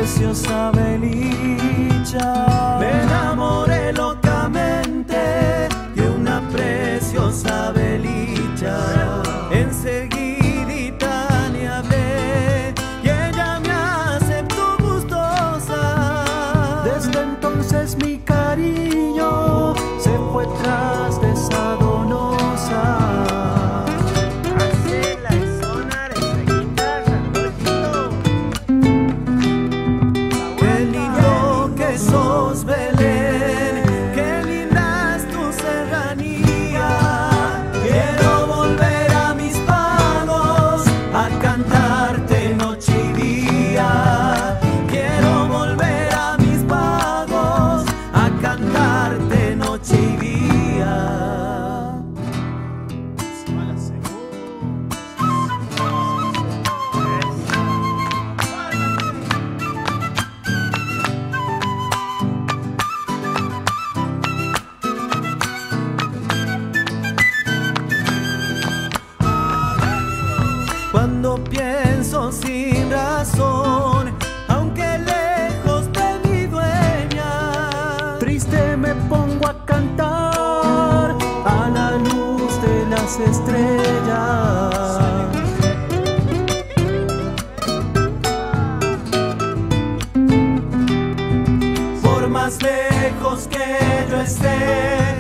preciosa Belicha. Me enamoré locamente de una preciosa Belicha. Enseguidita le hablé y ella me aceptó gustosa. Desde entonces mi cariño se fue tras de esa donosa. Sos Belén, qué linda es tu serranía. Quiero volver a mis pagos a cantarte noche y día. Quiero volver a mis pagos a cantarte noche y día. Cuando pienso sin razón, aunque lejos de mi dueña, triste me pongo a cantar a la luz de las estrellas. Por más lejos que yo esté,